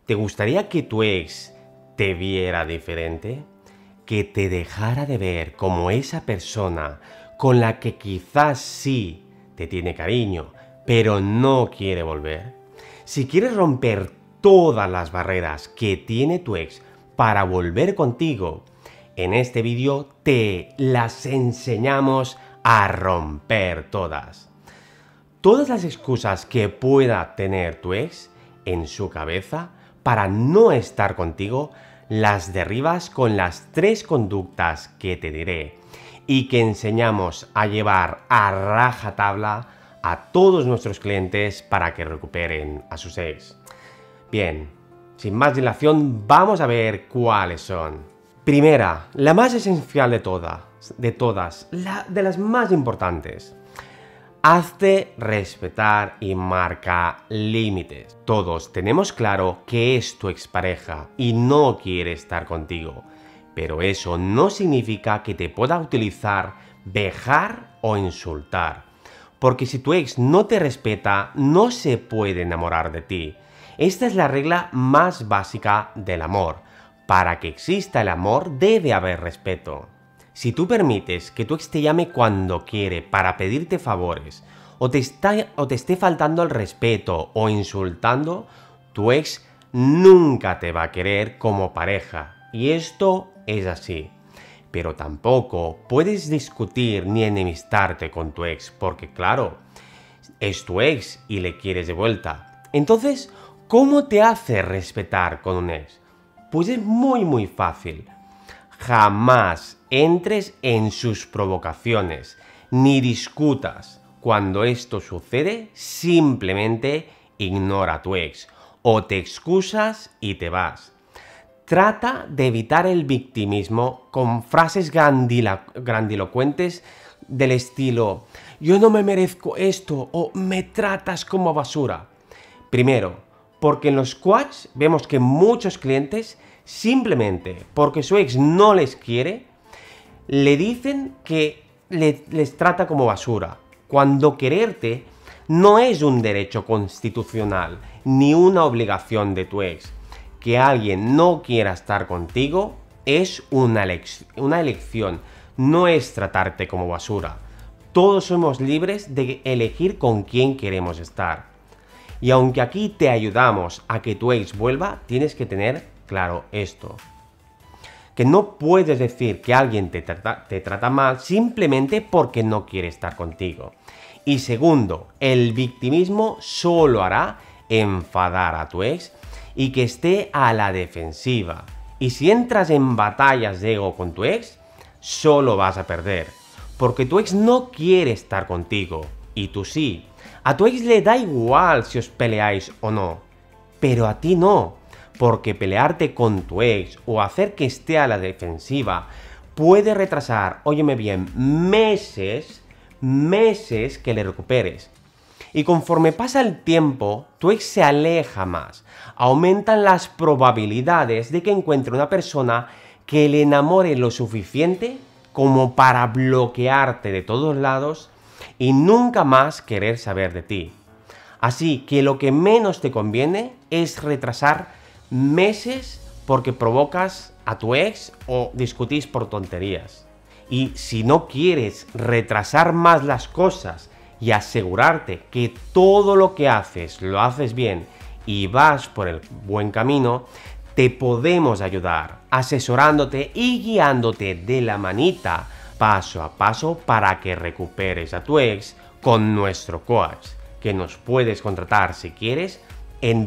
¿Te gustaría que tu ex te viera diferente? Que te dejara de ver como esa persona con la que quizás sí te tiene cariño, pero no quiere volver. Si quieres romper todas las barreras que tiene tu ex para volver contigo, en este vídeo te las enseñamos a romper todas. Todas las excusas que pueda tener tu ex en su cabeza para no estar contigo, las derribas con las 3 conductas que te diré y que enseñamos a llevar a rajatabla a todos nuestros clientes para que recuperen a sus ex. Bien, sin más dilación, vamos a ver cuáles son. Primera, la más esencial de todas, de las más importantes. Hazte respetar y marca límites. Todos tenemos claro que es tu expareja y no quiere estar contigo, pero eso no significa que te pueda utilizar, vejar o insultar. Porque si tu ex no te respeta, no se puede enamorar de ti. Esta es la regla más básica del amor. Para que exista el amor debe haber respeto. Si tú permites que tu ex te llame cuando quiere para pedirte favores, o te esté faltando el respeto o insultando, tu ex nunca te va a querer como pareja. Y esto es así. Pero tampoco puedes discutir ni enemistarte con tu ex, porque claro, es tu ex y le quieres de vuelta. Entonces, ¿cómo te hace respetar con un ex? Pues es muy fácil. Jamás entres en sus provocaciones, ni discutas. Cuando esto sucede, simplemente ignora a tu ex, o te excusas y te vas. Trata de evitar el victimismo con frases grandilocuentes del estilo «yo no me merezco esto» o «me tratas como basura». Primero, porque en los coaches vemos que muchos clientes, simplemente porque su ex no les quiere, le dicen que les trata como basura, cuando quererte no es un derecho constitucional ni una obligación de tu ex. Que alguien no quiera estar contigo es una elección, no es tratarte como basura. Todos somos libres de elegir con quién queremos estar. Y aunque aquí te ayudamos a que tu ex vuelva, tienes que tener claro esto. Que no puedes decir que alguien te trata mal simplemente porque no quiere estar contigo. Y segundo, el victimismo solo hará enfadar a tu ex y que esté a la defensiva. Y si entras en batallas de ego con tu ex, solo vas a perder. Porque tu ex no quiere estar contigo, y tú sí. A tu ex le da igual si os peleáis o no, pero a ti no. Porque pelearte con tu ex o hacer que esté a la defensiva puede retrasar, óyeme bien, meses que le recuperes. Y conforme pasa el tiempo, tu ex se aleja más. Aumentan las probabilidades de que encuentre una persona que le enamore lo suficiente como para bloquearte de todos lados y nunca más querer saber de ti. Así que lo que menos te conviene es retrasar meses porque provocas a tu ex o discutís por tonterías. Y si no quieres retrasar más las cosas y asegurarte que todo lo que haces lo haces bien y vas por el buen camino, te podemos ayudar asesorándote y guiándote de la manita paso a paso para que recuperes a tu ex con nuestro coach, que nos puedes contratar si quieres en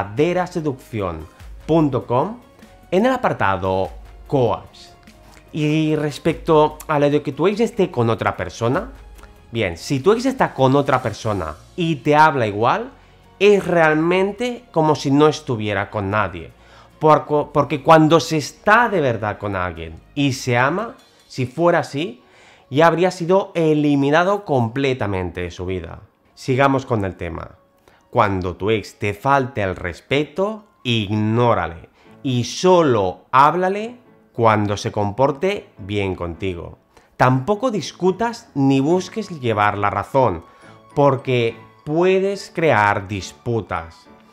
verdaderaseducción.com en el apartado coach. Y respecto a lo de que tu ex esté con otra persona, bien, si tu ex está con otra persona y te habla igual, es realmente como si no estuviera con nadie. Porque cuando se está de verdad con alguien y se ama, si fuera así, ya habría sido eliminado completamente de su vida. Sigamos con el tema. Cuando tu ex te falte el respeto, ignórale y solo háblale cuando se comporte bien contigo. Tampoco discutas ni busques llevar la razón, porque puedes crear disputas.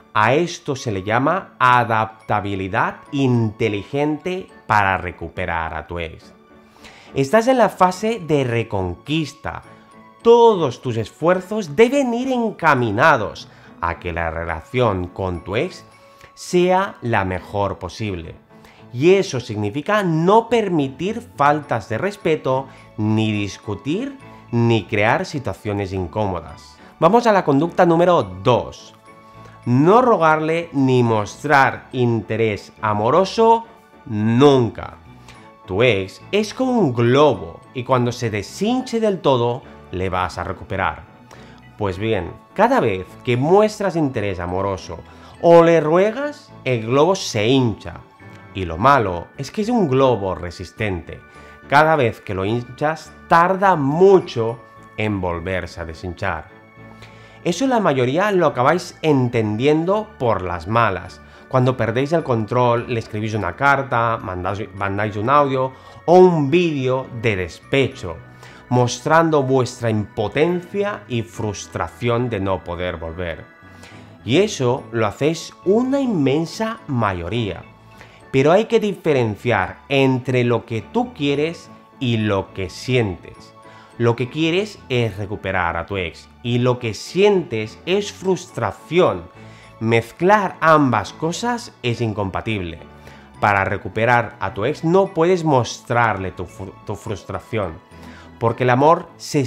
A esto se le llama adaptabilidad inteligente para recuperar a tu ex. Estás en la fase de reconquista. Todos tus esfuerzos deben ir encaminados a que la relación con tu ex sea la mejor posible. Y eso significa no permitir faltas de respeto, ni discutir, ni crear situaciones incómodas. Vamos a la conducta número 2. No rogarle ni mostrar interés amoroso nunca. Tu ex es como un globo y cuando se deshinche del todo, le vas a recuperar. Pues bien, cada vez que muestras interés amoroso o le ruegas, el globo se hincha. Y lo malo es que es un globo resistente. Cada vez que lo hinchas, tarda mucho en volverse a deshinchar. Eso la mayoría lo acabáis entendiendo por las malas. Cuando perdéis el control, le escribís una carta, mandáis un audio o un vídeo de despecho, mostrando vuestra impotencia y frustración de no poder volver. Y eso lo hacéis una inmensa mayoría. Pero hay que diferenciar entre lo que tú quieres y lo que sientes. Lo que quieres es recuperar a tu ex y lo que sientes es frustración. Mezclar ambas cosas es incompatible. Para recuperar a tu ex no puedes mostrarle tu frustración, porque el amor se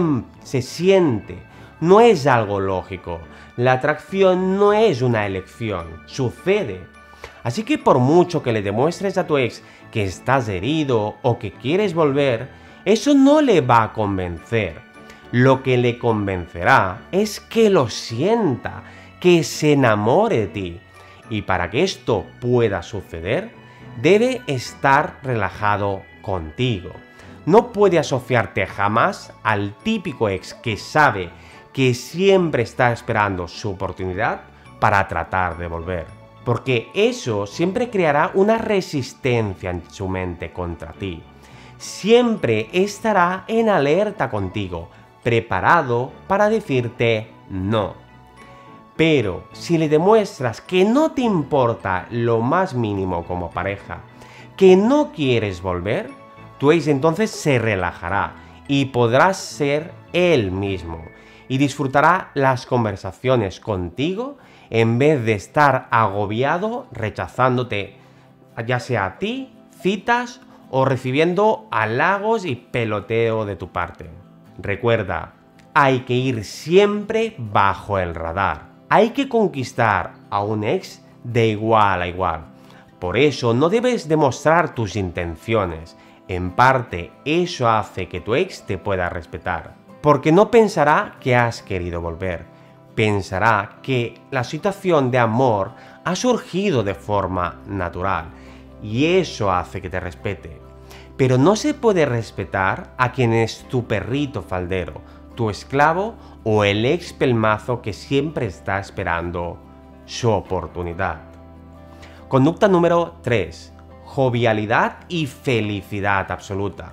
siente, no es algo lógico. La atracción no es una elección, sucede. Así que por mucho que le demuestres a tu ex que estás herido o que quieres volver, eso no le va a convencer. Lo que le convencerá es que lo sienta, que se enamore de ti. Y para que esto pueda suceder, debe estar relajado contigo. No puede asociarte jamás al típico ex que sabe que siempre está esperando su oportunidad para tratar de volver. Porque eso siempre creará una resistencia en su mente contra ti. Siempre estará en alerta contigo, preparado para decirte no. Pero si le demuestras que no te importa lo más mínimo como pareja, que no quieres volver, tu ex entonces se relajará y podrás ser él mismo y disfrutará las conversaciones contigo en vez de estar agobiado rechazándote, ya sea a ti, citas o recibiendo halagos y peloteo de tu parte. Recuerda, hay que ir siempre bajo el radar. Hay que conquistar a un ex de igual a igual. Por eso no debes demostrar tus intenciones. En parte, eso hace que tu ex te pueda respetar. Porque no pensará que has querido volver. Pensará que la situación de amor ha surgido de forma natural. Y eso hace que te respete. Pero no se puede respetar a quien es tu perrito faldero, tu esclavo o el ex pelmazo que siempre está esperando su oportunidad. Conducta número 3. Jovialidad y felicidad absoluta.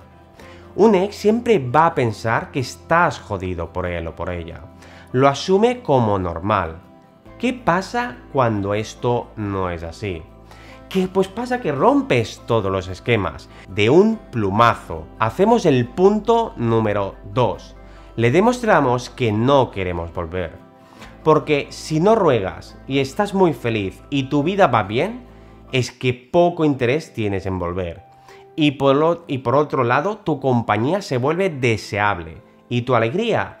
Un ex siempre va a pensar que estás jodido por él o por ella. Lo asume como normal. ¿Qué pasa cuando esto no es así? Pues pasa que rompes todos los esquemas. De un plumazo. Hacemos el punto número 2. Le demostramos que no queremos volver. Porque si no ruegas y estás muy feliz y tu vida va bien, es que poco interés tienes en volver. Y por otro lado, tu compañía se vuelve deseable y tu alegría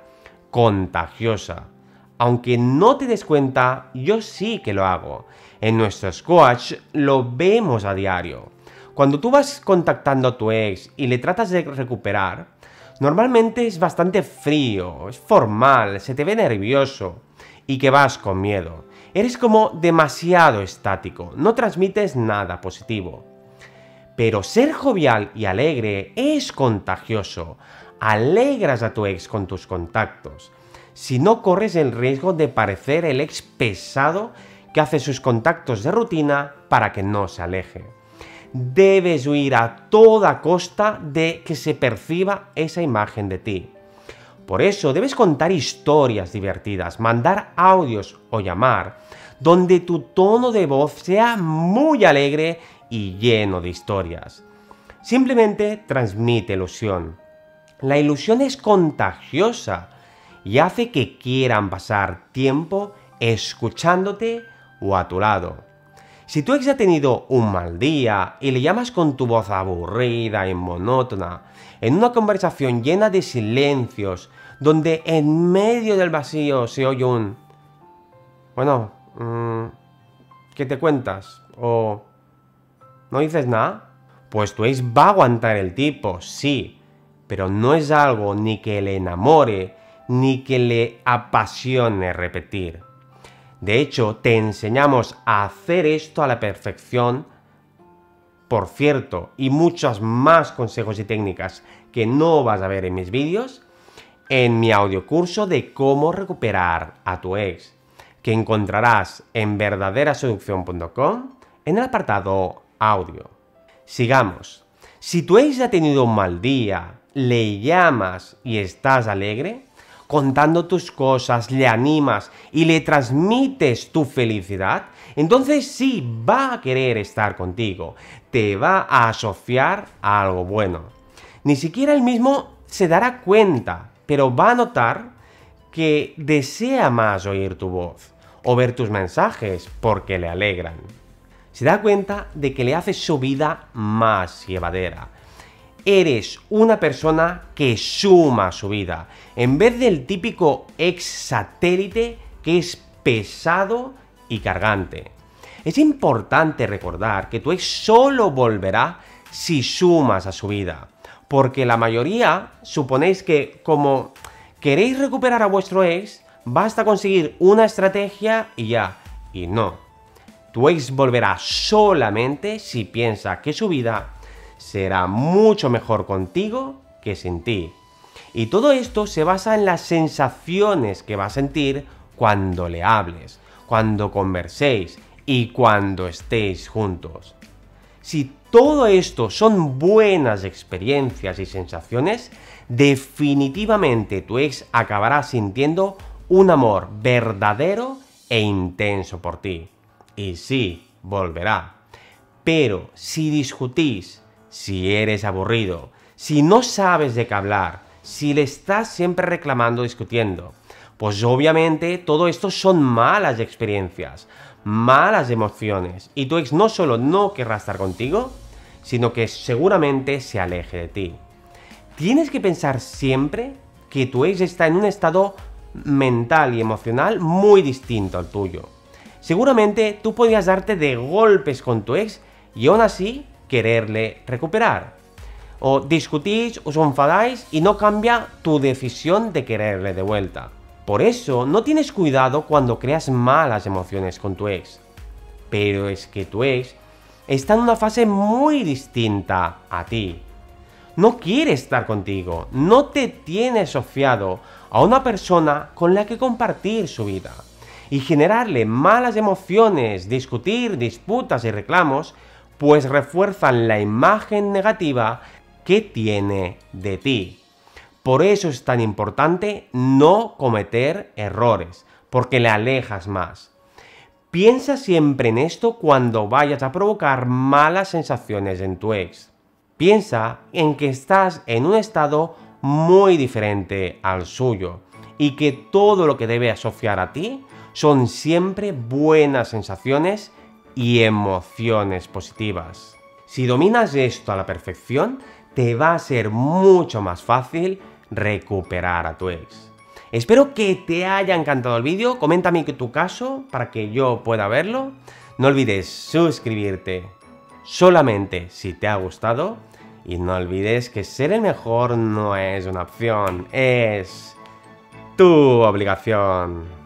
contagiosa. Aunque no te des cuenta, yo sí que lo hago. En nuestros coach lo vemos a diario. Cuando tú vas contactando a tu ex y le tratas de recuperar, normalmente es bastante frío, es formal, se te ve nervioso y que vas con miedo. Eres como demasiado estático, no transmites nada positivo. Pero ser jovial y alegre es contagioso. Alegras a tu ex con tus contactos. Si no corres el riesgo de parecer el ex pesado que hace sus contactos de rutina para que no se aleje. Debes huir a toda costa de que se perciba esa imagen de ti. Por eso debes contar historias divertidas, mandar audios o llamar, donde tu tono de voz sea muy alegre y lleno de historias. Simplemente transmite ilusión. La ilusión es contagiosa y hace que quieran pasar tiempo escuchándote o a tu lado. Si tu ex ha tenido un mal día y le llamas con tu voz aburrida y monótona, en una conversación llena de silencios, donde en medio del vacío se oye un bueno, ¿qué te cuentas? O ¿no dices nada? Pues tu ex va a aguantar el tipo, sí, pero no es algo ni que le enamore, ni que le apasione repetir. De hecho, te enseñamos a hacer esto a la perfección, por cierto, y muchos más consejos y técnicas que no vas a ver en mis vídeos, en mi audiocurso de cómo recuperar a tu ex, que encontrarás en verdaderaseducción.com en el apartado audio. Sigamos. Si tu ex ha tenido un mal día, le llamas y estás alegre, contando tus cosas, le animas y le transmites tu felicidad, entonces sí va a querer estar contigo, te va a asociar a algo bueno. Ni siquiera él mismo se dará cuenta, pero va a notar que desea más oír tu voz o ver tus mensajes porque le alegran. Se da cuenta de que le haces su vida más llevadera. Eres una persona que suma su vida, en vez del típico ex satélite que es pesado y cargante. Es importante recordar que tu ex solo volverá si sumas a su vida, porque la mayoría suponéis que como queréis recuperar a vuestro ex, basta conseguir una estrategia y ya, y no. Tu ex volverá solamente si piensa que su vida será mucho mejor contigo que sin ti. Y todo esto se basa en las sensaciones que va a sentir cuando le hables, cuando converséis y cuando estéis juntos. Si todo esto son buenas experiencias y sensaciones, definitivamente tu ex acabará sintiendo un amor verdadero e intenso por ti. Y sí, volverá. Pero si discutís, si eres aburrido, si no sabes de qué hablar, si le estás siempre reclamando, discutiendo, pues obviamente todo esto son malas experiencias, malas emociones, y tu ex no solo no querrá estar contigo, sino que seguramente se aleje de ti. Tienes que pensar siempre que tu ex está en un estado mental y emocional muy distinto al tuyo. Seguramente tú podrías darte de golpes con tu ex y aún así quererle recuperar. O discutís, os enfadáis y no cambia tu decisión de quererle de vuelta. Por eso no tienes cuidado cuando creas malas emociones con tu ex. Pero es que tu ex está en una fase muy distinta a ti. No quiere estar contigo, no te tiene asociado a una persona con la que compartir su vida. Y generarle malas emociones, discutir, disputas y reclamos, pues refuerzan la imagen negativa que tiene de ti. Por eso es tan importante no cometer errores, porque le alejas más. Piensa siempre en esto cuando vayas a provocar malas sensaciones en tu ex. Piensa en que estás en un estado muy diferente al suyo y que todo lo que debe asociar a ti son siempre buenas sensaciones y emociones positivas. Si dominas esto a la perfección, te va a ser mucho más fácil recuperar a tu ex. Espero que te haya encantado el vídeo, coméntame tu caso para que yo pueda verlo. No olvides suscribirte solamente si te ha gustado y no olvides que ser el mejor no es una opción, es tu obligación.